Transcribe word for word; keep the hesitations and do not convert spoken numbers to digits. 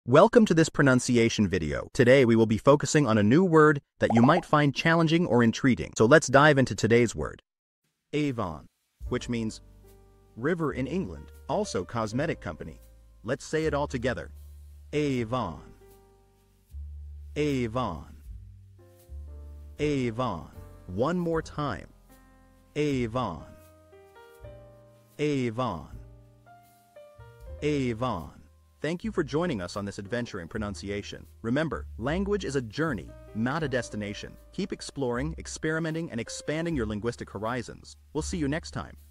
Welcome to this pronunciation video. Today we will be focusing on a new word that you might find challenging or intriguing. So let's dive into today's word. Avon, which means river in England, also cosmetic company. Let's say it all together. Avon. Avon. Avon. One more time. Avon. Avon. Avon. Thank you for joining us on this adventure in pronunciation. Remember, language is a journey, not a destination. Keep exploring, experimenting, and expanding your linguistic horizons. We'll see you next time.